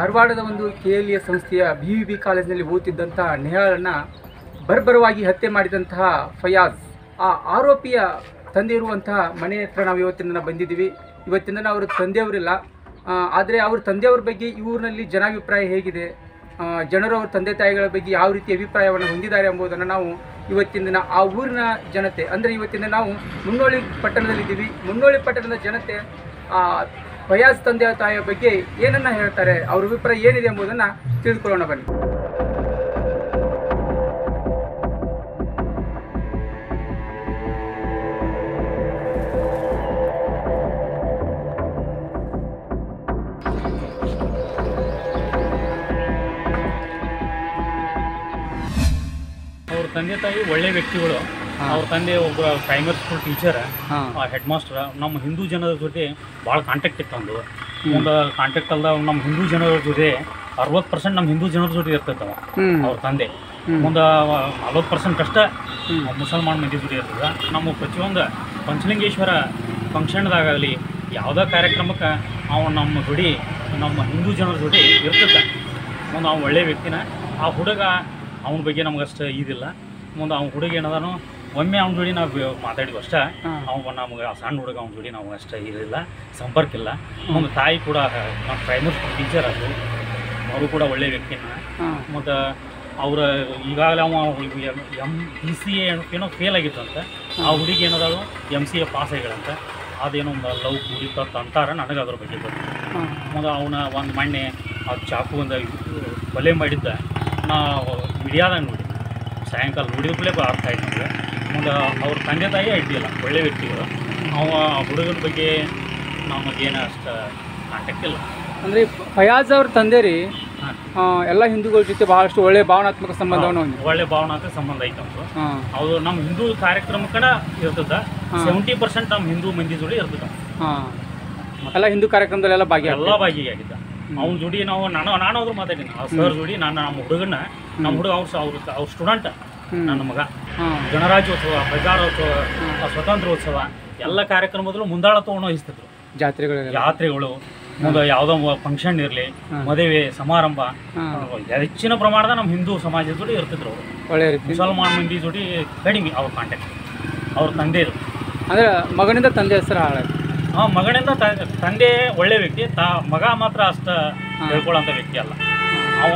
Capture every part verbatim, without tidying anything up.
ಧಾರವಾಡದ ಒಂದು K L E ಸಂಸ್ಥೆಯ ಬಿ ವಿ ಬಿ ಕಾಲೇಜಿನಲ್ಲಿ ಓದುತ್ತಿದ್ದಂತಹ ನೇಹಾಳನ್ನು ಬರ್ಬರವಾಗಿ ಹತ್ಯೆ ಮಾಡಿದಂತಹ ಫಯಾಜ್ ಆ ಆರೋಪಿಯ ತಂದೆ ಇರುವಂತಹ ಮನೆ ಹತ್ರ ನಾವು ಇವತ್ತಿನ ದಿನ ಬಂದಿದ್ದೀವಿ. ಇವತ್ತಿನ ದಿನ ಅವ್ರ ತಂದೆಯವರಿಲ್ಲ, ಆದರೆ ಅವ್ರ ತಂದೆಯವ್ರ ಬಗ್ಗೆ ಈ ಊರಿನಲ್ಲಿ ಜನಾಭಿಪ್ರಾಯ ಹೇಗಿದೆ, ಜನರು ಅವ್ರ ತಂದೆ ತಾಯಿಗಳ ಬಗ್ಗೆ ಯಾವ ರೀತಿ ಅಭಿಪ್ರಾಯವನ್ನು ಹೊಂದಿದ್ದಾರೆ ಎಂಬುದನ್ನು ನಾವು ಇವತ್ತಿನ ದಿನ ಆ ಊರಿನ ಜನತೆ ಅಂದರೆ ಇವತ್ತಿನ ನಾವು ಮುನ್ನೋಳಿ ಪಟ್ಟಣದಲ್ಲಿದ್ದೀವಿ. ಮುನ್ನೋಳಿ ಪಟ್ಟಣದ ಜನತೆ ಫಯಾಜ್ ತಂದೆ ತಾಯಿಯ ಬಗ್ಗೆ ಏನನ್ನ ಹೇಳ್ತಾರೆ, ಅವ್ರ ಅಭಿಪ್ರಾಯ ಏನಿದೆ ಎಂಬುದನ್ನು ತಿಳಿದುಕೊಳ್ಳೋಣ ಬನ್ನಿ. ಅವ್ರ ತಂದೆ ತಾಯಿ ಒಳ್ಳೆ ವ್ಯಕ್ತಿಗಳು. ಅವ್ರ ತಂದೆ ಒಬ್ಬ primary school teacher, head master. ನಮ್ಮ ಹಿಂದೂ ಜನರ ಜೊತೆ ಭಾಳ ಕಾಂಟ್ಯಾಕ್ಟ್ ಇತ್ತು. ಒಂದು ಒಂದು ಕಾಂಟ್ಯಾಕ್ಟ್ ಅಲ್ದ ನಮ್ಮ ಹಿಂದೂ ಜನರ ಜೊತೆ ಅರವತ್ತು ಪರ್ಸೆಂಟ್ ನಮ್ಮ ಹಿಂದೂ ಜನರ ಜೊತೆ ಇರ್ತೈತವ ಅವ್ರ ತಂದೆ. ಮುಂದೆ ನಲ್ವತ್ತು ಪರ್ಸೆಂಟ್ ಅಷ್ಟ ಮುಸಲ್ಮಾನ್ ಮಂದಿ ಜೊತೆ ಇರ್ತದೆ. ನಮ್ಮ ಪ್ರತಿಯೊಂದು ಪಂಚಲಿಂಗೇಶ್ವರ ಫಂಕ್ಷನ್ದಾಗಲಿ ಯಾವುದೇ ಕಾರ್ಯಕ್ರಮಕ್ಕೆ ಅವ ನಮ್ಮ ಜೋಡಿ ನಮ್ಮ ಹಿಂದೂ ಜನರ ಜೊತೆ ಇರ್ತದೆ. ಮುಂದೆ ಅವ್ನು ಒಳ್ಳೆ ವ್ಯಕ್ತಿನ. ಆ ಹುಡುಗ ಅವನ ಬಗ್ಗೆ ನಮಗಷ್ಟು ಇದಿಲ್ಲ. ಮುಂದೆ ಅವ್ನ ಹುಡುಗ ಏನದಾನು ಒಮ್ಮೆ ಅವ್ನ ಜೋಡಿ ನಾವು ಮಾತಾಡಿದ್ವಿ ಅಷ್ಟೇ. ಅವ ನಮ್ಗೆ ಸಣ್ಣ ಹುಡುಗ ಅವ್ನ ಜೋಡಿ ನಾವು ಅಷ್ಟೇ ಇರಲಿಲ್ಲ, ಸಂಪರ್ಕ ಇಲ್ಲ. ಮುಂದೆ ತಾಯಿ ಕೂಡ ನಮ್ಮ ಪ್ರೈಮರಿ ಸ್ಕೂಲ್ ಟೀಚರ್ ಅದು, ಅವರು ಕೂಡ ಒಳ್ಳೆ ವ್ಯಕ್ತಿನ. ಮತ್ತು ಅವರ ಈಗಾಗಲೇ ಅವ ಎಮ್ ಪಿ ಸಿ ಎ ಏನೋ ಫೇಲ್ ಆಗಿತ್ತಂತೆ. ಆ ಹುಡುಗಿ ಏನದಾಳು ಎಮ್ ಸಿ ಎ ಪಾಸ್ ಆಗಿಗಳಂತ. ಅದೇನೋ ಒಂದು ಲವ್ ಕುಡಿತಂತ ಅಂತಾರೆ, ನನಗೆ ಅದ್ರ ಬಗ್ಗೆ ಗೊತ್ತು. ಮುಂದೆ ಅವನ ಒಂದು ಮಣ್ಣೆ ಅದು ಚಾಕು ಒಂದು ಕೊಲೆ ಮಾಡಿದ್ದ ನಾ ಮೀಡಿಯಾದಾಗ ನೋಡಿ, ಸಾಯಂಕಾಲ ನೋಡಿದ ಕೂಡಲೇ ಅರ್ಥ ಆಯ್ತು ನಮಗೆ. ಮುಂದೆ ಅವ್ರ ತಂದೆ ತಾಯಿ ಅಡ್ಡಿಲ್ಲ, ಒಳ್ಳೆ ವ್ಯಕ್ತಿಗಳು. ಅವ ಹುಡುಗನ ಬಗ್ಗೆ ನಮಗೇನು ಅಷ್ಟು ಕಾಂಟ್ಯಾಕ್ಟ್ ಇಲ್ಲ. ಅಂದರೆ ಫಯಾಜ್ ಅವ್ರ ತಂದೆ ರೀ ಎಲ್ಲ ಹಿಂದೂಗಳ ಜೊತೆ ಭಾಳಷ್ಟು ಒಳ್ಳೆ ಭಾವನಾತ್ಮಕ ಸಂಬಂಧವನ್ನು ಒಳ್ಳೆ ಭಾವನಾತ್ಮಕ ಸಂಬಂಧ ಐತೆ ಅವರು. ಅವರು ನಮ್ಮ ಹಿಂದೂ ಕಾರ್ಯಕ್ರಮಕ್ಕನ ಇರ್ತದ. ಸೆವೆಂಟಿ ಪರ್ಸೆಂಟ್ ನಮ್ಮ ಹಿಂದೂ ಮಂದಿ ಜೋಡಿ ಇರ್ತದ. ಹಾಂ, ಎಲ್ಲ ಹಿಂದೂ ಕಾರ್ಯಕ್ರಮದಲ್ಲೆಲ್ಲ ಭಾಗಿ ಎಲ್ಲ ಭಾಗಿಯಾಗಿದ್ದ. ಅವ್ನ ಜೋಡಿ ನಾವು ನಾನು ನಾನು ಅವ್ರು ಮಾತಾಡೀನಿ. ಆ ಸರ್ ಜೋಡಿ ನಾನು ನಮ್ಮ ಹುಡುಗನ ನಮ್ಮ ಹುಡುಗ ಅವ್ರ ಅವ್ರ ಅವ್ರ ಸ್ಟೂಡೆಂಟ್ ನನ್ನ ಮಗ. ಗಣರಾಜ್ಯೋತ್ಸವ, ಪ್ರಜಾರೋತ್ಸವ, ಸ್ವತಂತ್ರೋತ್ಸವ ಎಲ್ಲ ಕಾರ್ಯಕ್ರಮದಲ್ಲೂ ಮುಂದಾಳ ತೊಗೊಂಡು ವಹಿಸ್ತಿದ್ರು. ಜಾತ್ರೆಗಳು ಜಾತ್ರೆಗಳು ಮುಂದೆ ಯಾವುದೋ ಫಂಕ್ಷನ್ ಇರಲಿ, ಮದುವೆ ಸಮಾರಂಭ, ಹೆಚ್ಚಿನ ಪ್ರಮಾಣದ ನಮ್ಮ ಹಿಂದೂ ಸಮಾಜದ ಜೋಡಿ ಇರ್ತಿದ್ರು ಅವರು. ಒಳ್ಳೆ ರೀತಿ ಮುಸಲ್ಮಾನ್ ಮಂದಿ ಜೋಡಿ ಕಡಿಮೆ ಅವ್ರ ಕಾಂಟ್ಯಾಕ್ಟ್. ಅವ್ರ ತಂದೆ ಅಂದರೆ ಮಗನಿಂದ ತಂದೆ ಹೆಸರು ಹಾಳಾಯ್ತು. ಹಾಂ, ಮಗನಿಂದ ತಂದೆ ಒಳ್ಳೆ ವ್ಯಕ್ತಿ, ತಾ ಮಗ ಮಾತ್ರ ಅಷ್ಟು ಹೇಳ್ಕೊಳ್ಳೋಂಥ ವ್ಯಕ್ತಿ ಅಲ್ಲ. ಅವ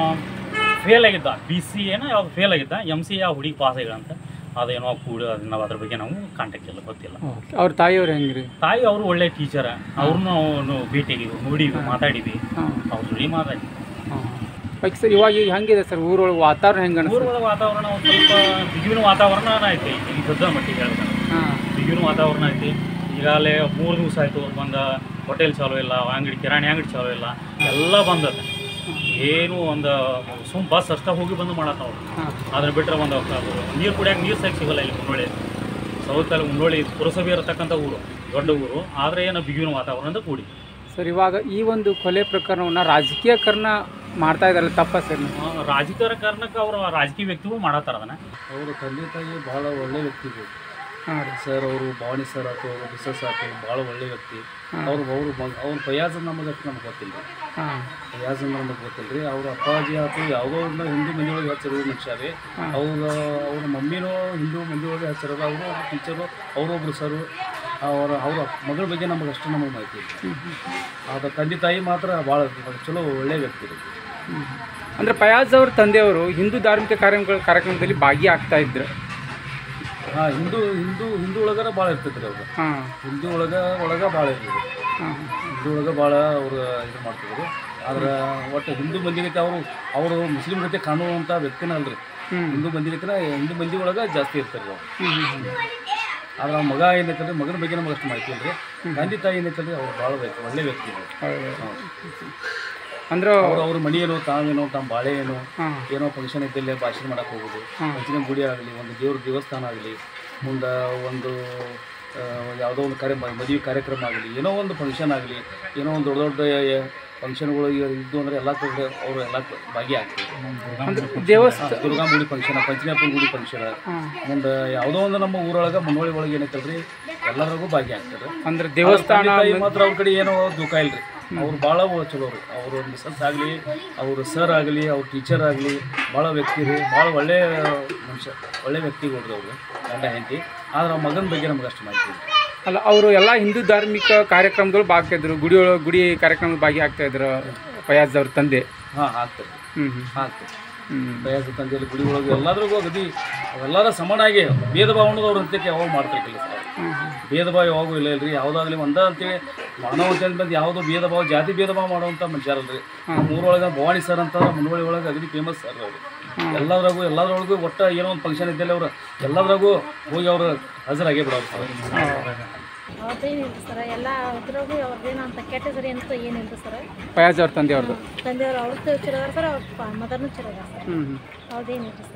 ಫೇಲ್ ಆಗಿದ್ದ, ಬಿ ಸಿ ಏನೋ ಯಾವ್ದು ಫೇಲ್ ಆಗಿದ್ದ, ಎಮ್ ಸಿ ಆ ಹುಡುಗಿ ಪಾಸ್ ಆಗಿದಂತ. ಅದೇನೋ ಕೂಡ ನಾವು ಅದ್ರ ಬಗ್ಗೆ ನಾವು ಕಾಂಟ್ಯಾಕ್ಟ್ ಇಲ್ಲ, ಗೊತ್ತಿಲ್ಲ. ಅವ್ರ ತಾಯಿಯವ್ರು ಹೆಂಗೆ ರೀ? ತಾಯಿ ಅವರು ಒಳ್ಳೆ ಟೀಚರ್. ಅವ್ರನ್ನೂ ಭೇಟಿಯಾಗಿವಿ, ನೋಡಿವಿ, ಮಾತಾಡಿವಿ, ಅವ್ರ ಜೋಡಿ ಮಾತಾಡಿವಿ. ಓಕೆ ಸರ್, ಇವಾಗ ಈಗ ಹೆಂಗಿದೆ ಸರ್ ಊರೊಳಗೆ ವಾತಾವರಣ ಹೆಂಗೆ? ಊರೊಳಗೆ ವಾತಾವರಣ ಒಂದು ಸ್ವಲ್ಪ ಬಿಗುವಿನ ವಾತಾವರಣ ಐತಿ ಈ ಸದ್ದ ಮಟ್ಟಿಗೆ ಹೇಳ್ತಾರೆ. ಬಿಗುವಿನ ವಾತಾವರಣ ಐತಿ. ಈಗಾಗಲೇ ಮೂರು ದಿವಸ ಆಯಿತು ಬಂದು ಹೋಟೆಲ್ ಚಾಲೂ ಇಲ್ಲ, ಅಂಗಡಿ ಕಿರಾಣಿ ಅಂಗಡಿ ಚಾಲೂ ಇಲ್ಲ, ಎಲ್ಲ ಬಂದದ. ಏನು ಒಂದು ಸುಮ್ ಬಸ್ ಅಷ್ಟೇ ಹೋಗಿ ಬಂದು ಮಾಡತ್ತ ಅವ್ರು. ಅದ್ರ ಬಿಟ್ಟರೆ ಒಂದು ನೀರು ಕುಡಿಯೋಕೆ ನೀರು ಸಹ ಸಿಗೋಲ್ಲ ಇಲ್ಲಿ ಮುನ್ನೋಳಿ. ಸೌತಲ್ಲಿ ಮುನ್ನೋಳಿ ಪುರಸಭೆ ಇರತಕ್ಕಂಥ ಊರು, ದೊಡ್ಡ ಊರು, ಆದರೆ ಏನೋ ಬಿಗುವಿನ ವಾತಾವರಣದ ಕೂಡಿ. ಸರ್, ಇವಾಗ ಈ ಒಂದು ಕೊಲೆ ಪ್ರಕರಣವನ್ನು ರಾಜಕೀಯಕರಣ ಮಾಡ್ತಾ ಇದ್ದಾರೆ, ತಪ್ಪ ಸರ್? ರಾಜಕೀಯ ಕಾರಣಕ್ಕೆ ಅವರು ರಾಜಕೀಯ ವ್ಯಕ್ತಿಗಳು ಮಾಡತ್ತಾರ ಅದನ್ನು. ಅವರು ತಂದೆ ತಾಯಿ ಭಾಳ ಒಳ್ಳೆ ವ್ಯಕ್ತಿಗಳು. ಹಾಂ ರೀ ಸರ್, ಅವರು ಭವಾನಿ ಸರ್ ಆಯ್ತು, ಅವರು ಮಿಸಸ್ ಆಯ್ತು, ಭಾಳ ಒಳ್ಳೆ ವ್ಯಕ್ತಿ. ಅವರು ಅವರು ಮಗ ಅವ್ರ ಫಯಾಜ್ ನಮಗೆ ಅಷ್ಟು ನಮ್ಗೆ ಗೊತ್ತಿಲ್ಲ ರೀ. ಹಾಂ, ಫಯಾಜ್ ನಮಗೆ ಗೊತ್ತಿಲ್ಲ ರೀ. ಅವ್ರ ಅಪ್ಪಾಜಿ ಆಯ್ತು ಯಾವುದೋ ಒಂದು ಹಿಂದೂ ಮಂದಿ ಒಳಗೆ ಹಚ್ಚಿರೋ ಮನುಷ್ಯ ರೀ. ಅವ್ರ ಅವ್ರ ಮಮ್ಮಿನೂ ಹಿಂದೂ ಮಂದಿ ಒಳಗೆ ಹಚ್ಚಿರೋದು. ಅವರು ಟೀಚರು, ಅವರೊಬ್ರು ಸರು. ಅವರ ಅವ್ರ ಮಗಳ ಬಗ್ಗೆ ನಮಗೆ ಅಷ್ಟು ನಮಗೆ ಮಾಹಿತಿ ಇಲ್ಲ. ಆದ ತಂದೆ ತಾಯಿ ಮಾತ್ರ ಭಾಳ ಚಲೋ ಒಳ್ಳೆ ವ್ಯಕ್ತಿ ರೀ. ಅಂದರೆ ಫಯಾಜ್ ಅವ್ರ ತಂದೆಯವರು ಹಿಂದೂ ಧಾರ್ಮಿಕ ಕಾರ್ಯಕ್ರಮಗಳ ಕಾರ್ಯಕ್ರಮದಲ್ಲಿ ಭಾಗಿಯಾಗ್ತಾ ಇದ್ರು. ಹಾಂ, ಹಿಂದೂ ಹಿಂದೂ ಹಿಂದೂ ಒಳಗಾರ ಭಾಳ ಇರ್ತೈತೆ ರೀ ಅವರು. ಹಾಂ, ಹಿಂದೂ ಒಳಗೆ ಒಳಗೆ ಭಾಳ ಇರ್ತದೆ. ಹಾಂ, ಹಿಂದೂ ಒಳಗೆ ಭಾಳ ಅವರು ಇದು ಮಾಡ್ತಿದ್ರು. ಆದ್ರೆ ಒಟ್ಟು ಹಿಂದೂ ಮಂದಿಗತೆ ಅವರು ಅವರು ಮುಸ್ಲಿಂ ಗತೆ ಕಾಣುವಂಥ ವ್ಯಕ್ತಿನ ಅಲ್ರಿ. ಹಿಂದೂ ಮಂದಿಗತಿನ ಹಿಂದೂ ಮಂದಿ ಒಳಗೆ ಜಾಸ್ತಿ ಇರ್ತಾರೆ ಅವರು. ಆದ್ರೆ ಆ ಮಗ ಏನೈತಂದ್ರೆ ಮಗನ ಬಗ್ಗೆ ನಮಗೆ ಅಷ್ಟು ಮಾಹಿತಿ ಇಲ್ಲ ರೀ. ತಂದೆ ತಾಯಿ ಏನೈತಂದ್ರೆ ಅವ್ರು ಭಾಳ ವ್ಯಕ್ತಿ ಒಳ್ಳೆ ವ್ಯಕ್ತಿ. ಅಂದ್ರೆ ಅವ್ರು ಅವ್ರ ಮನಿ ಏನೋ ತಾವೇನೋ ತಮ್ಮ ಬಾಳೆ ಏನೋ ಏನೋ ಫಂಕ್ಷನ್ ಇದ್ದಲ್ಲೇ ಭಾಷಣ ಮಾಡಕ್ಕೆ ಹೋಗೋದು. ಪಂಚನ ಗುಡಿ ಆಗಲಿ, ಒಂದು ದೇವ್ರ ದೇವಸ್ಥಾನ ಆಗಲಿ, ಮುಂದೆ ಒಂದು ಯಾವುದೋ ಒಂದು ಕಾರ್ಯ ಮದುವೆ ಕಾರ್ಯಕ್ರಮ ಆಗಲಿ, ಏನೋ ಒಂದು ಫಂಕ್ಷನ್ ಆಗಲಿ, ಏನೋ ಒಂದು ದೊಡ್ಡ ದೊಡ್ಡ ಫಂಕ್ಷನ್ಗಳು ಇದ್ದು ಅಂದರೆ ಎಲ್ಲ ಕಡೆ ಅವರು ಎಲ್ಲ ಭಾಗಿಯಾಗ್ತಾರೆ. ದೇವಸ್ಥಾನ ದುರ್ಗಾ ಗುಡಿ ಫಂಕ್ಷನ್, ಪಂಚನಾಪುರ ಗುಡಿ ಫಂಕ್ಷನ್, ಮುಂದೆ ಯಾವುದೋ ಒಂದು ನಮ್ಮ ಊರೊಳಗೆ ಮುನ್ನೋಳಿ ಒಳಗೆ ಏನೈತಲ್ರಿ ಎಲ್ಲರಿಗೂ ಭಾಗಿಯಾಗ್ತಾರೆ. ಅಂದ್ರೆ ದೇವಸ್ಥಾನ ಮಾತ್ರ ಅವ್ರ ಕಡೆ ಏನೋ ದುಃಖ ಇಲ್ರಿ. ಅವ್ರು ಭಾಳ ಚಲೋ ರೀ. ಅವರು ಮಿಸಸ್ ಆಗಲಿ, ಅವರು ಸರ್ ಆಗಲಿ, ಅವ್ರ ಟೀಚರ್ ಆಗಲಿ ಭಾಳ ವ್ಯಕ್ತಿ ರೀ, ಭಾಳ ಒಳ್ಳೆಯ ಮನುಷ್ಯ, ಒಳ್ಳೆ ವ್ಯಕ್ತಿಗಳು ರೀ ಅವರು ಗಂಡ ಹೆಂಡತಿ. ಆದ್ರೆ ಅವ್ರ ಮಗನ ಬಗ್ಗೆ ನಮ್ಗೆ ಅಷ್ಟು ಮಾಹಿತಿ ಇಲ್ಲ. ಅಲ್ಲ, ಅವರು ಎಲ್ಲ ಹಿಂದೂ ಧಾರ್ಮಿಕ ಕಾರ್ಯಕ್ರಮಗಳು ಭಾಗಿಯಾಗ್ತಾಯಿದ್ರು, ಗುಡಿ ಒಳಗೆ ಗುಡಿ ಕಾರ್ಯಕ್ರಮದಲ್ಲಿ ಭಾಗಿಯಾಗ್ತಾಯಿದ್ರು ಫಯಾಜ್ ಅವ್ರ ತಂದೆ. ಹಾಂ ಆಗ್ತದೆ ಹ್ಞೂ ಹ್ಞೂ ಆಗ್ತದೆ ಹ್ಞೂ ಫಯಾಜ್ ತಂದೆಯಲ್ಲಿ ಗುಡಿ ಒಳಗೆ ಎಲ್ಲದ್ರಿಗೂ ಅಗದಿ ಅವೆಲ್ಲರ ಸಮಾನಾಗಿ ಭೇದ ಭಾವ ಅನ್ನೋದು ಅವ್ರ ಅಂತ್ಯಕ್ಕೆ ಯಾವಾಗ ಮಾಡ್ತಿರ್ಕಿಲ್ಲ ಸರ್. ಭೇದ ಭಾವ ಯಾವಾಗೂ ಇಲ್ಲ ಇಲ್ರಿ. ಯಾವುದಾಗಲಿ ಒಂದ ಅಂತೇಳಿ ಮಾನವತೆ ಅಂತ ಬಂದು ಯಾವುದೋ ಭೇದ ಭಾವ ಜಾತಿ ಭೇದ ಭಾವ ಮಾಡುವಂಥ ಮನುಷ್ಯರಲ್ರಿ. ಊರೊಳಗೆ ಭವಾನಿ ಸರ್ ಅಂತ ಮುನ್ನೋಳಿ ಒಳಗೆ ಅಗದಿ ಫೇಮಸ್ ಸರ್ ಅವರು. ಎಲ್ಲದ್ರಾಗೂ ಎಲ್ಲದ್ರೊಳಗೂ ಒಟ್ಟು ಏನೋ ಒಂದು ಫಂಕ್ಷನ್ ಇದ್ದಲ್ಲಿ ಅವರು ಎಲ್ಲದ್ರಾಗೂ ಹೋಗಿ ಅವರು ಹಾಜರಾಗೇ ಬಿಡೋರು ಸರ್. ಅವ್ರದ್ದೇನಿಲ್ಲ ಸರ್, ಎಲ್ಲ ಅದ್ರಾಗೂ ಅವ್ರದ್ದೇನು ಅಂತ ಕ್ಯಾಟಗರಿ ಅಂತ ಏನಿಲ್ಲ ಸರ್. ಫಯಾಜ್ ಅವ್ರ ತಂದೆ ಅವ್ರದ್ದು ತಂದೆಯವ್ರು ಅವ್ರದ್ದು ಚಲೋದಾರ ಸರ್, ಅವ್ರ ಮದರ್ನು ಚಲೋದಾರ ಸರ್. ಹ್ಞೂ ಹ್ಞೂ ಅವ್ರದ್ದೇನಿಲ್ಲ ಸರ್.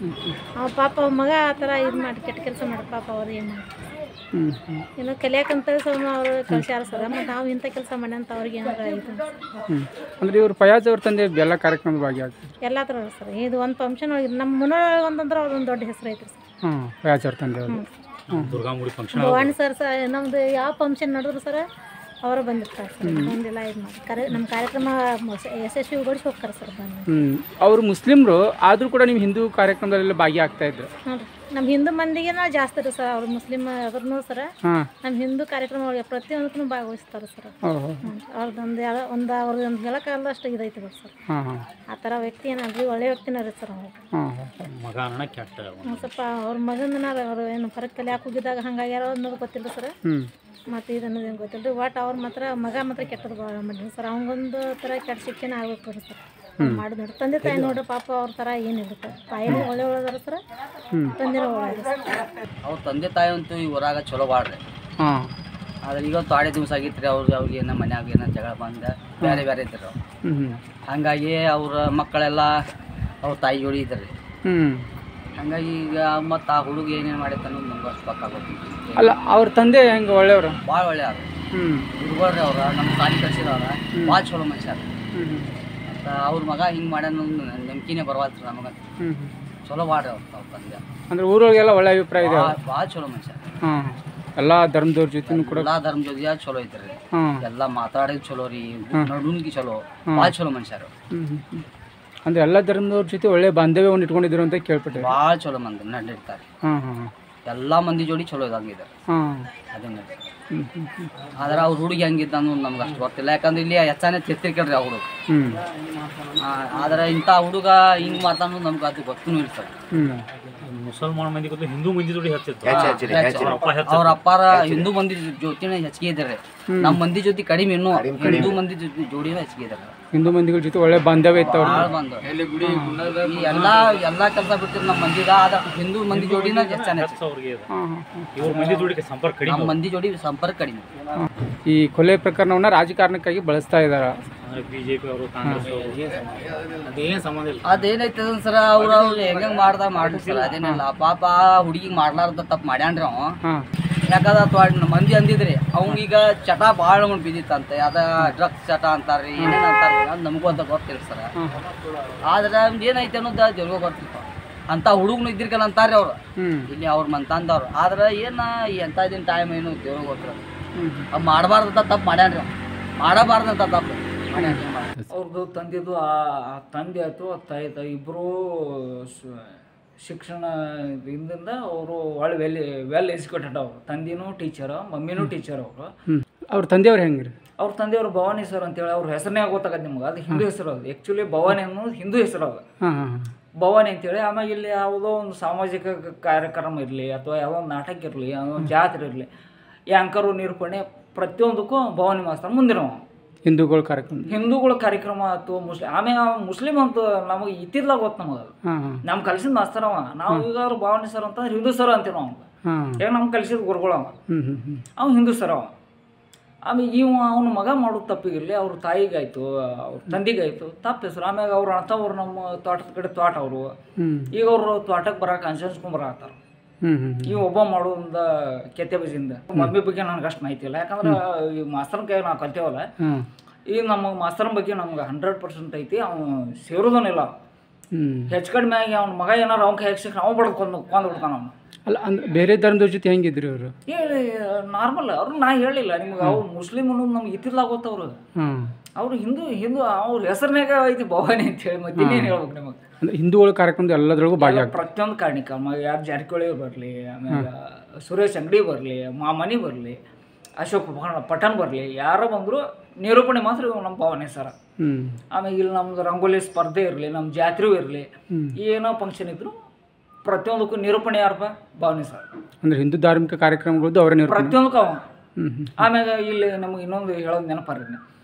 ಅವ ಪಾಪ ಅವ್ರ ಮಗ ಆ ಥರ ಇದು ಮಾಡಿ ಕೆಟ್ಟ ಕೆಲಸ ಮಾಡಿ ಪಾಪ ಅವ್ರು ಏನು ಮಾಡಿ ಹ್ಞೂ ಹ್ಞೂ ಏನೋ ಕಲಿಯಾಕಂತ ಸಮ ಅವರು ಕಳ್ಸ್ಯಾರ ಸರ್. ಮತ್ತು ನಾವು ಇಂಥ ಕೆಲಸ ಮಾಡಿ ಅಂತ ಅವ್ರಿಗೆ ಏನಾರ ಇದು ಹ್ಞೂ ಅಂದರೆ ಇವರು ಫಯಾಜ್ ಅವ್ರ ತಂದೆ ಎಲ್ಲ ಕಾರ್ಯಕ್ರಮದ ಭಾಗಿಯಾಗ್ತಾರೆ ಎಲ್ಲ ಥರ ಸರ್. ಇದು ಒಂದು ಫಂಕ್ಷನ್ ಒಳಗೆ ನಮ್ಮ ಮುನ್ನೊಳಗೆ ಒಂದಂದ್ರೆ ಅವ್ರದ್ದೊಂದು ದೊಡ್ಡ ಹೆಸರು ಐತ್ರಿ ಸರ್. ಹಾಂ ಫಯಾಜ್ ಅವ್ರ ತಂದೆ ಅವರು. ದುರ್ಗಾಮುಡಿ ಫಂಕ್ಷನ್ ಭವಾನಿ ಸರ್ ಸರ್ ನಮ್ಮದು ಯಾವ ಫಂಕ್ಷನ್ ನಡೆದ್ರು ಸರ್ ಅವರು ಬಂದಿರ್ತಾರೆ ಸರ್. ಬಂದಿಲ್ಲ ಇದು ಮಾಡಿ ಕರೆ ನಮ್ಮ ಕಾರ್ಯಕ್ರಮ ಯಶಸ್ವಿಗೊಳಿಸಿ ಹೋಗ್ತಾರೆ ಸರ್ ಬಂದು. ಹ್ಞೂ ಅವರು ಮುಸ್ಲಿಮ್ರು ಆದರೂ ಕೂಡ ನೀವು ಹಿಂದೂ ಕಾರ್ಯಕ್ರಮದಲ್ಲೆಲ್ಲ ಭಾಗಿಯಾಗ್ತಾ ಇದ್ರು. ಹ್ಞೂ ರೀ, ನಮ್ಮ ಹಿಂದೂ ಮಂದಿಗೆನ ಜಾಸ್ತಿ ರೀ ಸರ್. ಅವ್ರು ಮುಸ್ಲಿಮ್ ಅದ್ರೂ ಸರ ಹಾಂ ನಮ್ಮ ಹಿಂದೂ ಕಾರ್ಯಕ್ರಮ ಒಳಗೆ ಪ್ರತಿಯೊಂದಕ್ಕೂ ಭಾಗವಹಿಸ್ತಾರೆ ಸರ್. ಓಹೋ ಹ್ಞೂ ಅವ್ರದ್ದೊಂದು ಎಲ್ಲ ಒಂದು ಅವ್ರದ್ದೊಂದು ಹೇಳೋಕ್ಕಾಗಲ್ಲ ಅಷ್ಟು ಇದೈತಿ ಬಿಡಿ ಸರ್. ಹಾಂ ಹಾಂ ಆ ಥರ ವ್ಯಕ್ತಿ ಏನಲ್ರಿ, ಒಳ್ಳೆ ವ್ಯಕ್ತಿನ ರೀ ಸರ್ ಅವ್ರು. ಹಾಂ ಹಾಂ ಮಗ ಅಣ್ಣ ಕೆಟ್ಟ ಒಂದು ಸ್ವಲ್ಪ ಅವ್ರ ಮಗನ ಅವರು ಏನು ಹೊರಗೆ ಕಲಿಯಾಕೆ ಹೋಗಿದ್ದಾಗ ಹಂಗಾಗ್ಯಾರ ಅನ್ನೋದು ಗೊತ್ತಿಲ್ಲ ಸರ್. ಹ್ಞೂ ಮತ್ತು ಇದು ಅನ್ನೋದು ಏನು ಗೊತ್ತಿಲ್ಲ ರೀ. ಒಟ್ಟು ಅವ್ರ ಮಾತ್ರ ಮಗ ಮಾತ್ರ ಕೆಟ್ಟದ್ದು ಭಾಳ ಮಾಡಿರಿ ಸರ್. ಅವ್ಗೊಂದು ಥರ ಕೆಟ್ಟ ಶಿಕ್ಷಣ ಆಗ್ಬೇಕು ರೀ ಸರ್. ಮಾಡೋದು ನೋಡಿ ತಂದೆ ತಾಯಿ ನೋಡ್ರಿ ಪಾಪ ಅವ್ರ ಥರ ಏನಿರುತ್ತೆ. ತಾಯಿನೂ ಒಳ್ಳೆ ಒಳ್ಳೆದಾರ ಸರ್, ತಂದೆನೂ ಒಳ್ಳೆ ಸರ್. ಅವ್ರ ತಂದೆ ತಾಯಿ ಅಂತೂ ಈ ಊರಾಗ ಚಲೋ ಬಾಳ್ರಿ. ಹಾಂ ಆದ್ರೆ ಈಗ ತಾಡೆ ದಿವಸ ಆಗಿತ್ತು ರೀ. ಅವ್ರಿಗೆ ಅವ್ರಿಗೆ ಏನೋ ಮನ್ಯಾಗ ಏನೋ ಜಗಳ ಬಂದ ಬೇರೆ ಬೇರೆ ಇದ್ರು ಅವ್ರು. ಹ್ಞೂ ಹಾಗಾಗಿ ಅವ್ರ ಮಕ್ಕಳೆಲ್ಲ ಅವ್ರ ತಾಯಿ ಜೋಡಿ ಇದ್ರಿ. ಹ್ಞೂ ಹಂಗಾಗಿ ಈಗ ಮತ್ತು ಆ ಹುಡುಗ ಏನೇನು ಮಾಡೈತೆ ಅನ್ನೋದು ನಮ್ಗೆ ಅಷ್ಟು ಪಕ್ಕ ಗೊತ್ತಿಲ್ಲ. ಅಲ್ಲ, ಅವ್ರ ತಂದೆ ಹೆಂಗೆ ಒಳ್ಳೆಯವರು? ಭಾಳ ಒಳ್ಳೆ ಅವ್ರು ಹ್ಞೂ ಹುಡುಗರ್ರಿ. ಅವ್ರ ನಮ್ಮ ಸಾಲಿ ಕಳ್ಸಿದವ್ರ ಭಾಳ ಚಲೋ ಮನುಷ್ಯ. ಹ್ಞೂ ಮತ್ತು ಅವ್ರ ಮಗ ಹಿಂಗೆ ಮಾಡ್ಯಾನ ನಂಬಿಕೆನೇ ಬರವಲ್ರಿ ನಮಗೆ. ಹ್ಞೂ ಚಲೋ ಬಾಳ್ರಿ ಅವ್ರ ಅವ್ರ ತಂದೆ. ಅಂದರೆ ಊರೊಳಗೆಲ್ಲ ಒಳ್ಳೆ ಅಭಿಪ್ರಾಯ ಇದೆ. ಭಾಳ ಭಾಳ ಚಲೋ ಮನುಷ್ಯ. ಹಾಂ ಎಲ್ಲ ಧರ್ಮದವ್ರ ಜೊತೆನೂ ಕೂಡ. ಎಲ್ಲ ಧರ್ಮ ಜೊತೆ ಚಲೋ ಐತ್ರಿ. ಹಾಂ ಎಲ್ಲ ಮಾತಾಡೋದು ಚಲೋ ರೀ, ನಡುನ್ಗಿ ಚಲೋ, ಭಾಳ ಚಲೋ ಮನುಷ್ಯರು. ಹ್ಞೂ ಹ್ಞೂ ಅಂದರೆ ಎಲ್ಲ ಧರ್ಮದವ್ರ ಜೊತೆ ಒಳ್ಳೆ ಬಾಂಧವ್ಯವನ್ನು ಇಟ್ಕೊಂಡಿದ್ರು ಅಂತ ಕೇಳ್ಪಟ್ಟೆ. ಭಾಳ ಚಲೋ ಮಂದಿ ನಡಿರ್ತಾರೆ. ಹಾಂ ಹಾಂ ಹಾಂ ಎಲ್ಲ ಮಂದಿ ಜೋಡಿ ಚಲೋ ಇದಂಗಿದ್ದಾರೆ. ಹಾಂ ಅದೇನು ಹ್ಞೂ ಹ್ಞೂ ಹ್ಞೂ ಆದ್ರೆ ಅವ್ರ ಹುಡುಗಿ ಹೆಂಗಿದ್ದ ಅನ್ನೋದು ನಮ್ಗೆ ಅಷ್ಟು ಗೊತ್ತಿಲ್ಲ. ಯಾಕಂದ್ರೆ ಇಲ್ಲಿ ಹೆಚ್ಚಾನೆ ತೆತ್ತಿರ್ಕೇಳ್ರಿ ಆ ಹುಡುಗ. ಹ್ಞೂ ಆದ್ರೆ ಇಂಥ ಹುಡುಗ ಹಿಂಗೆ ಮಾಡ್ತಾನ ಅನ್ನೋದು ನಮ್ಗೆ ಅದು ಗೊತ್ತೂ ಇಲ್ಲ ಸರ್. ಹ್ಞೂ ಮುಸಲ್ಮಾನ ಮಂದಿ ಗೊತ್ತು, ಹಿಂದೂ ಮಂದಿ ಜೋಡಿ ಹಚ್ಚಿತ್ತು. ಅವ್ರ ಅಪ್ಪಾರ ಹಿಂದೂ ಮಂದಿ ಜೊತೆನೇ ಹೆಚ್ಚಿಗೆ ಇದ್ದಾರೆ. ನಮ್ಮ ಮಂದಿ ಜೊತೆ ಕಡಿಮೆ, ಇನ್ನೂ ಹಿಂದೂ ಮಂದಿ ಜೊತೆ ಜೋಡಿನೂ ಹೆಚ್ಚಿಗೆ ಇದ್ದಾರೆ. ಹಿಂದೂ ಮಂದಿಗಳ ಜೊತೆ ಒಳ್ಳೆ ಬಾಂಧವ್ಯ ಇತ್ತು ಅವ್ರು. ಭಾಳ ಬಂದು ಈ ಎಲ್ಲ ಎಲ್ಲ ಕೆಲಸ ಬಿಡ್ತಿರು ನಮ್ಮ ಮಂದಿದ. ಆದ್ರೆ ಹಿಂದೂ ಮಂದಿ ಜೋಡಿನ ಹೆಚ್ಚಾನೆ ಹೆಚ್ಚು. ಅವ್ರಿಗೆ ಇದು. ಹಾಂ ಹಾಂ ಇವ್ರ ಮಂದಿ ಜೋಡಿ ಸಂಪರ್ಕ ಕಡಿಮೆ. ನಮ್ಮ ಮಂದಿ ಜೋಡಿ ಸಂಪರ್ಕ ಕಡಿಮೆ. ಹಾಂ ಈ ಕೊಲೆ ಪ್ರಕರಣವನ್ನು ರಾಜಕಾರಣಕ್ಕಾಗಿ ಬಳಸ್ತಾ ಇದ್ದಾರೆ. ಅಂದ್ರೆ ಬಿಜೆಪಿ ಅವರು, ಕಾಂಗ್ರೆಸ್ ಅವರು ಅದೇನು ಸಂಬಂಧ ಇಲ್ಲ. ಅದೇನೈತೆ ಸರ, ಅವ್ರು ಅವ್ರು ಹೆಂಗೆ ಮಾಡ್ದ ಮಾಡ್ರಿ ಸರ್. ಅದೇನಿಲ್ಲ ಪಾಪ ಹುಡುಗಿಗೆ ಮಾಡ್ಲಾರ್ದ ತಪ್ಪು ಮಾಡ್ಯಾನ್ರಿ ಅವ. ಹಾಂ ಯಾಕಂದ್ರೆ ಅಥವಾ ಮಂದಿ ಅಂದಿದ್ರಿ ಅವಂಗೀಗ ಚಟ ಭಾಳ ಮಂದಿ ಬಿದ್ದಿತ್ತಂತೆ. ಅದ ಡ್ರಗ್ಸ್ ಚಟ ಅಂತಾರ್ರಿ, ಏನೇನು ಅಂತಾರ್ರಿ, ಅದು ನಮಗೂ ಅಂತ ಗೊತ್ತಿಲ್ಲ ಸರ್. ಆದ್ರೆ ಏನೈತೆ ಅನ್ನೋದು ದೇವ್ರಿಗೂ ಗೊತ್ತಿಲ್ಲ. ಅಂತ ಹುಡುಗನು ಇದ್ದಿರ್ಕಲ್ಲ ಅಂತಾರ್ರಿ ಅವ್ರು ಹ್ಞೂ ಇಲ್ಲಿ ಅವ್ರ ಮಂತಂದವ್ರು. ಆದ್ರೆ ಏನು ಎಂಥ ದಿನ ಟೈಮ್ ಏನು ದೇವ್ರಿಗೆ ಗೊತ್ತಿಲ್ಲ. ಹ್ಞೂ ಅದು ಮಾಡಬಾರ್ದಂತ ತಪ್ಪು ಮಾಡ್ಯಾನ್ರಿ ಅವ, ಮಾಡಬಾರ್ದಂತ ತಪ್ಪು ಮಾಡ್ಯಾನ್ರಿ. ಅವ್ರದ್ದು ತಂದೆದು ಆ ಆ ತಂದೆ ಆಯಿತು ತಾಯಿ ತಾಯಿ ಇಬ್ಬರೂ ಶಿಕ್ಷಣ ಇಂದಿಂದ ಅವರು ಒಳ್ಳೆ ವೆಲ್ ವೆಲ್ ಎಜುಕೇಟೆಡ್. ಅವರು ತಂದೆನೂ ಟೀಚರ್, ಮಮ್ಮಿನೂ ಟೀಚರ್. ಅವರು ಹ್ಞೂ ಅವ್ರ ತಂದೆಯವ್ರು ಹೆಂಗೆ ರೀ? ಅವ್ರ ತಂದೆಯವರು ಭವಾನಿ ಸರ್ ಅಂತೇಳಿ ಅವ್ರ ಹೆಸರನ್ನೇ ಗೊತ್ತಾಗತ್ತೆ ನಿಮ್ಗೆ. ಅದು ಹಿಂದೂ ಹೆಸರು. ಅದು ಆ್ಯಕ್ಚುಲಿ ಭವಾನಿ ಅನ್ನೋದು ಹಿಂದೂ ಹೆಸರು. ಅದು ಹಾಂ ಹಾಂ ಭವಾನಿ ಅಂತೇಳಿ. ಆಮೇಲೆ ಇಲ್ಲಿ ಯಾವುದೋ ಒಂದು ಸಾಮಾಜಿಕ ಕಾರ್ಯಕ್ರಮ ಇರಲಿ ಅಥವಾ ಯಾವುದೋ ಒಂದು ನಾಟಕ ಇರಲಿ, ಯಾವುದೋ ಒಂದು ಜಾತ್ರೆ ಇರಲಿ, ಯಾಂಕರು ನಿರೂಪಣೆ ಪ್ರತಿಯೊಂದಕ್ಕೂ ಭವಾನಿ ಮಾಸ್ತರ್ ಮುಂದಿನವ. ಹಿಂದೂಗಳ ಕಾರ್ಯಕ್ರಮ, ಹಿಂದೂಗಳ ಕಾರ್ಯಕ್ರಮ ಆಯ್ತು. ಮುಸ್ಲಿಮ್ ಆಮೇಲೆ ಮುಸ್ಲಿಂ ಅಂತ ನಮಗೆ ಇತ್ತಿರ್ಲಾಗ ಗೊತ್ತು ನಮಗೆ. ಅದು ಹಾಂ ಹಾಂ ನಮ್ಗೆ ಕಲಿಸಿದ ಮಾಸ್ತರ್ ಅವ. ನಾವು ಈಗ ಅವ್ರು ಭವಾನಿ ಸರ್ ಅಂತ ಹಿಂದೂ ಸರ್ ಅಂತೀವಿ ನಾವು. ಹಾಂ ಈಗ ನಮ್ಗೆ ಕಲಿಸಿದ ಗುರುಗಳು ಅವ. ಹ್ಞೂ ಹ್ಞೂ ಹ್ಞೂ ಅವ್ನು ಹಿಂದೂ ಸರ್ ಅವ. ಆಮೇಲೆ ಇವ ಅವನ ಮಗ ಮಾಡೋದು ತಪ್ಪಿಗಿರಲಿ, ಅವ್ರ ತಾಯಿಗಾಯ್ತು, ಅವ್ರ ತಂದೆಗಾಯ್ತು ತಪ್ಪು ಹೆಸರು. ಆಮ್ಯಾಗ ಅವ್ರು ಅಂಥವ್ರು ನಮ್ಮ ತೋಟದ ಕಡೆ ತೋಟ ಅವರು. ಹ್ಞೂ ಈಗ ಅವರು ತೋಟಕ್ಕೆ ಬರೋಕೆ ಅನ್ಸನ್ಸ್ಕೊಂಡ್ ಬರತ್ತಾರ. ಹ್ಞೂ ಹ್ಞೂ ಈ ಒಬ್ಬ ಮಾಡೋದ್ರಿಂದ ಕೆತ್ತೆ ಬಜಿಯಿಂದ ಮಮ್ಮಿ ಬಗ್ಗೆ ನನಗೆ ಅಷ್ಟು ಮಾಹಿತಿ ಇಲ್ಲ. ಯಾಕಂದ್ರೆ ಈ ಮಾಸ್ತರ್ನ ಕೈ ನಾವು ಕಲ್ತೇವಲ್ಲ. ಹಾಂ ಈಗ ನಮ್ಮ ಮಾಸ್ತರ್ನ ಬಗ್ಗೆ ನಮ್ಗೆ ಹಂಡ್ರೆಡ್ ಪರ್ಸೆಂಟ್ ಐತಿ. ಅವನು ಸೇರೋದನಿಲ್ಲ. ಹೆಚ್ಚು ಕಡಿಮೆ ಆಗಿ ಅವ್ನ ಮಗ ಏನಾರು ಅವ್ನ ಕೈ ಸಿಕ್ಕರೆ ಅವ್ನು ಬಡ್ದು ಕೊಂದು ಕೊಂದು ಬಿಡ್ತಾನ ಅವನು. ಅಲ್ಲ ಅಂದ್ರೆ ಬೇರೆ ಧರ್ಮದವ್ರ ಜೊತೆ ಹೆಂಗಿದ್ರಿ ಅವರು? ಹೇಳಿ ನಾರ್ಮಲ್ ಅವ್ರು ನಾ ಹೇಳಿಲ್ಲ ನಿಮ್ಗೆ, ಅವ್ರು ಮುಸ್ಲಿಮ್ ಅನ್ನೋದು ನಮ್ಗೆ ಇತ್ತಿರ್ಲಾಗೋತ್ತವ್ರು. ಅವರು ಹಿಂದೂ ಹಿಂದೂ ಅವ್ರ ಹೆಸರಿನಾಗ ಐತಿ ಭವಾನಿ ಅಂತ ಹೇಳಿ ಮತ್ತೆ ಇನ್ನೇನು ಹೇಳ್ಬೇಕು ನಿಮಗೆ. ಅಂದ್ರೆ ಹಿಂದೂಗಳ ಕಾರ್ಯಕ್ರಮದ ಎಲ್ಲದ್ರೊಳಗೂ ಭಾಗಿ ಆಗ್ತದೆ. ಪ್ರತಿಯೊಂದು ಕಾರಣಿಕ ಯಾರು ಜಾರಕಿಹೊಳಿ ಬರಲಿ, ಆಮೇಲೆ ಸುರೇಶ್ ಅಂಗಡಿ ಬರಲಿ, ಮಾಮನಿ ಬರಲಿ, ಅಶೋಕ್ ಪಠಾಣ್ ಬರಲಿ, ಯಾರೋ ಬಂದರೂ ನಿರೂಪಣೆ ಮಾತ್ರ ನಮ್ಮ ಭಾವನೆ ಸರ. ಆಮೇಲೆ ಇಲ್ಲಿ ನಮ್ದು ರಂಗೋಲಿ ಸ್ಪರ್ಧೆ ಇರಲಿ, ನಮ್ಮ ಜಾತ್ರೆ ಇರಲಿ, ಏನೋ ಫಂಕ್ಷನ್ ಇದ್ರು ಪ್ರತಿಯೊಂದಕ್ಕೂ ನಿರೂಪಣೆ ಯಾರಪ್ಪ ಭಾವನೆ ಸರ್. ಅಂದ್ರೆ ಹಿಂದೂ ಧಾರ್ಮಿಕ ಕಾರ್ಯಕ್ರಮಗಳದ್ದು ಅವರ ಪ್ರತಿಯೊಂದಕ್ಕೂ ಅವ. ಆಮ್ಯಾಗ ಇಲ್ಲಿ ನಮಗೆ ಇನ್ನೊಂದು ಹೇಳೋದು ನೆನಪಾರಿ,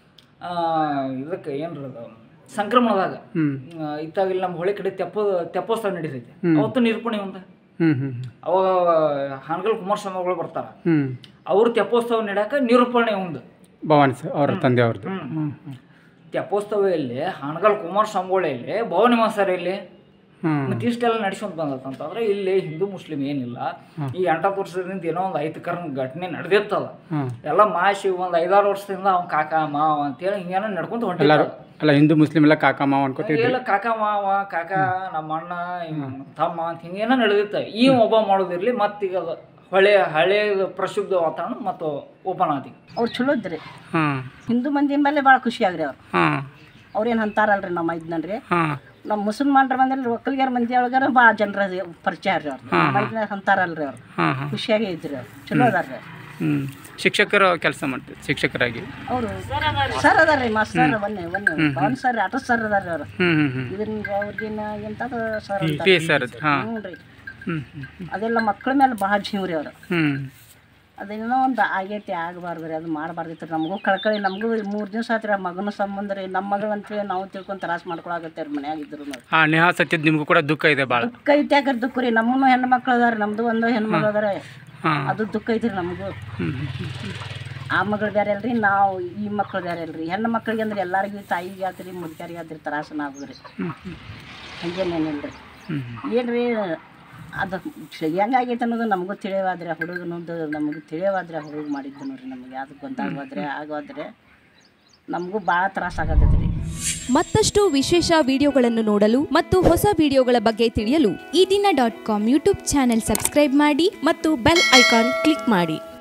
ಇದಕ್ಕೆ ಏನ್ರ ಸಂಕ್ರಮಣದಾಗ ಇತ್ತಾಗ ಇಲ್ಲಿ ನಮ್ಮ ಹೊಳೆ ಕಡೆ ತೆಪ್ಪ ತೆಪ್ಪೋತ್ಸವ ನಡೀತೈತಿ, ಅವತ್ತು ನಿರೂಪಣೆ ಒಂದು. ಅವಾಗ ಹಾನಗಲ್ ಕುಮಾರಸ್ವಾಮಿಗಳು ಬರ್ತಾರ, ಅವ್ರು ತೆಪ್ಪೋತ್ಸವ ನಡೆಯಕ ನಿರೂಪಣೆ ಒಂದು ಭವಾನಿ ಸರ್ ಅವ್ರ ತಂದೆ ಅವ್ರದ್ದು. ತೆಪ್ಪೋತ್ಸವ ಇಲ್ಲಿ ಹಾನಗಲ್ ಕುಮಾರಸ್ವಾಮಿಗಳು ಇಲ್ಲಿ, ಭವಾನಿ ಮಾಸ್ತರ ಇಲ್ಲಿ, ಮತ್ತೆ ಇಷ್ಟೆಲ್ಲ ನಡೆಸ್ಕೊಂತ ಬಂದತ್ತಂತಂದ್ರೆ ಇಲ್ಲಿ ಹಿಂದೂ ಮುಸ್ಲಿಂ ಏನಿಲ್ಲ. ಈ ಎಂಟತ್ತು ವರ್ಷದಿಂದ ಏನೋ ಒಂದು ಐತಿಕರ ಘಟನೆ ನಡೆದಿರ್ತದ, ಎಲ್ಲ ಮಾಸಿ ಒಂದ್ ಐದಾರು ವರ್ಷದಿಂದ ಅವ್ನ ಕಾಕ ಮಾವ ಅಂತೇಳಿ ಹಿಂಗೇನೋ ನಡ್ಕೊಂತ ಹೊಂಟಿಲ್ಲ. ಅಲ್ಲ ಹಿಂದೂ ಮುಸ್ಲಿಂ ಎಲ್ಲ ಕಾಕ ಮಾವ ಅನ್ಕೋತೀವಿ, ಎಲ್ಲ ಕಾಕ ಮಾವ ಕಾಕ ನಮ್ಮ ಅಣ್ಣ ತಮ್ಮ ಅಂತ ಹಿಂಗೇನೋ ನಡೆದಿತ್ತ. ಈ ಒಬ್ಬ ಮಾಡೋದಿರ್ಲಿ ಮತ್ತೀಗ ಹಳೆ ಹಳೆ ಪ್ರಸಿದ್ಧ ವಾತಾವರಣ ಮತ್ತು ಓಪನ್ ಆದಿ. ಅವ್ರು ಚಲೋ ಇದ್ರಿ, ಹಿಂದೂ ಮಂದಿ ಮೇಲೆ ಭಾಳ ಖುಷಿ ಆಗ್ರಿ ಅವ್ರು. ಅವ್ರೇನು ಅಂತಾರಲ್ರಿ ನಮ್ಮ ಇದ್ನನ್ರಿ, ನಮ್ಮ ಮುಸಲ್ಮಾನ್ರ ಮಂದಿ ಒಕ್ಕಲಿಗರ ಮಂದಿ ಒಳಗಾರ ಭಾಳ ಜನರ ಪರಿಚಯ ರೀ ಅವ್ರು, ಮಂದಿ ಅಂತಾರಲ್ರಿ ಅವ್ರು. ಖುಷಿಯಾಗಿ ಇದ್ರಿ ಅವ್ರು, ಚಲೋ ಅದಾರ್ರಿ. ಶಿಕ್ಷಕರು ಕೆಲಸ ಮಾಡ್ತಾರೆ, ಶಿಕ್ಷಕರಾಗಿ ಅವರು ಸರ್ ಅದಾರ್ರಿ, ಮಾಸ್ತರ್ ಬನ್ನಿ ಬನ್ನಿ ಪವನ್ ಸರ್ ಆಟೋ ಸರ್ ಅದಾರ್ರಿ ಅವ್ರು. ಇದನ್ನ ಅವ್ರಿಗಿನ್ನ ಎಂತದ ಸರ್ ಹ್ಞೂ ರೀ. ಅದೆಲ್ಲ ಮಕ್ಕಳ ಮೇಲೆ ಭಾಳ ಜೀವ ರೀ ಅವರು. ಅದೇನೋ ಒಂದು ಆಗೈತಿ ಆಗಬಾರ್ದು ರೀ, ಅದು ಮಾಡಬಾರ್ದಿತ್ತು. ನಮಗೂ ಕಳ್ಕಳಿ, ನಮಗೂ ಮೂರು ದಿವಸ ಆತ್ರಿ ಆ ಮಗನ ಸಂಬಂಧ ರೀ, ನಮ್ಮ ಮಗಳು ಅಂತೇಳಿ ನಾವು ತಿಳ್ಕೊಂಡು ತ್ರಾಸ ಮಾಡ್ಕೊಳಕತ್ತೆ ಅವ್ರ ಮನ್ಯಾಗ ಇದ್ರು. ನೇಹಾ ಸತ್ಯದ ನಿಮಗೂ ಕೂಡ ದುಃಖ ಇದೆ ಭಾಳ? ದುಃಖ ಐತಿ, ಯಾಕಂದ್ರೆ ದುಃಖ ರೀ. ನಮ್ಮನ್ನು ಹೆಣ್ಣು ಮಕ್ಳು ಅದಾರ, ನಮ್ದು ಒಂದು ಹೆಣ್ಮಕ್ಳು ಅದಾರ, ಅದು ದುಃಖ ಐತಿ ರೀ ನಮಗೂ. ಆ ಮಗಳು ಬೇರೆ ಅಲ್ರಿ, ನಾವು ಈ ಮಕ್ಳು ಬೇರೆ ಅಲ್ರಿ. ಹೆಣ್ಣು ಮಕ್ಳಿಗೆ ಅಂದ್ರೆ ಎಲ್ಲರಿಗೂ ತಾಯಿಗೆ ಆತ್ರಿ ಮುದುಕರಿಗೆ ಆತ್ರಿ ತ್ರಾಸನ ಆಗುದ್ರಿ, ಹಂಗೇನೇನಿಲ್ಲ ರೀ. ಏನ್ರಿ ಅದು ಹೆಂಗಾಗೈತೆ ಅನ್ನೋದು ನಮಗೂ ತಿಳಿಯವಾದ್ರೆ, ಹುಡುಗನದು ನಮಗೂ ತಿಳಿಯವಾದ್ರೆ ಹುಡುಗ ಮಾಡಿದ್ದು ನೋಡ್ರಿ, ನಮಗೆ ಅದು ಗೊತ್ತಾಗೋದ್ರೆ ಆಗೋದ್ರೆ ನಮಗೂ ಭಾಳ ತ್ರಾಸ ಆಗತ್ತೈತೆ ರೀ. ಮತ್ತಷ್ಟು ವಿಶೇಷ ವಿಡಿಯೋಗಳನ್ನು ನೋಡಲು ಮತ್ತು ಹೊಸ ವಿಡಿಯೋಗಳ ಬಗ್ಗೆ ತಿಳಿಯಲು ಈ ದಿನ dot com YouTube channel subscribe ಮಾಡಿ ಮತ್ತು ಬೆಲ್ ಐಕಾನ್ ಕ್ಲಿಕ್ ಮಾಡಿ.